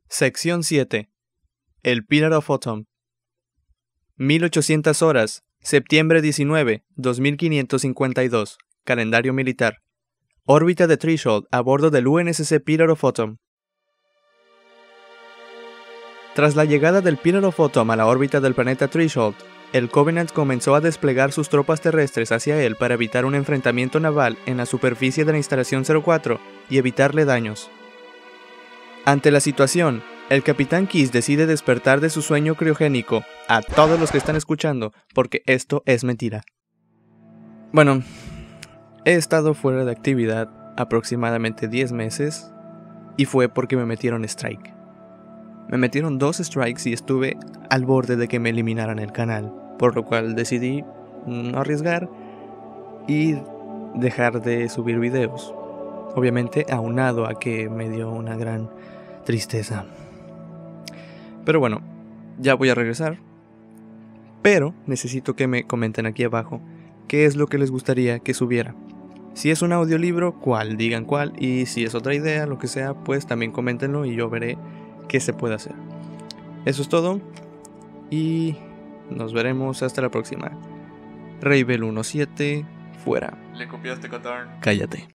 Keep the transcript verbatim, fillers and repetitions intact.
Sección siete. El Pillar of Autumn. mil ochocientas horas, septiembre diecinueve, dos mil quinientos cincuenta y dos. Calendario militar. Órbita de Threshold a bordo del U N S C Pillar of Autumn. Tras la llegada del Pillar of Autumn a la órbita del planeta Threshold, el Covenant comenzó a desplegar sus tropas terrestres hacia él para evitar un enfrentamiento naval en la superficie de la instalación cero cuatro y evitarle daños. Ante la situación, el Capitán Kiss decide despertar de su sueño criogénico a todos los que están escuchando, porque esto es mentira. Bueno, he estado fuera de actividad aproximadamente diez meses y fue porque me metieron strike. Me metieron dos strikes y estuve al borde de que me eliminaran el canal, por lo cual decidí no arriesgar y dejar de subir videos. Obviamente aunado a que me dio una gran tristeza. Pero bueno, ya voy a regresar. Pero necesito que me comenten aquí abajo qué es lo que les gustaría que subiera. Si es un audiolibro, cuál, digan cuál. Y si es otra idea, lo que sea, pues también coméntenlo y yo veré qué se puede hacer. Eso es todo. Y nos veremos hasta la próxima. Ravel diecisiete, fuera. ¿Le copiaste, Qatar? Cállate.